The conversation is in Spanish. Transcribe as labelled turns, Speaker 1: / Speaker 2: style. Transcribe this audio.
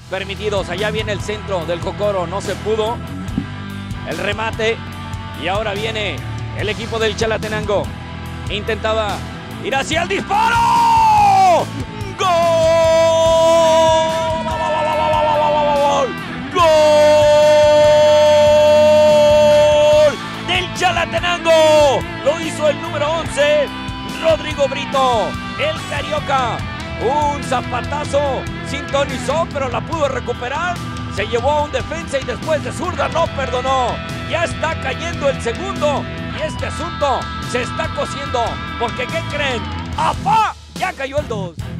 Speaker 1: permitidos. Allá viene el centro del Jocoro, no se pudo. El remate y ahora viene el equipo del Chalatenango. Intentaba ir hacia el disparo. ¡Gol! ¡Gol! Del Chalatenango. Lo hizo el número 11, Rodrigo Brito, el carioca. Un zapatazo, sintonizó, pero la pudo recuperar. Se llevó a un defensa y después de zurda no perdonó. Ya está cayendo el segundo y este asunto se está cociendo. Porque ¿qué creen? ¡Apá! Ya cayó el 2.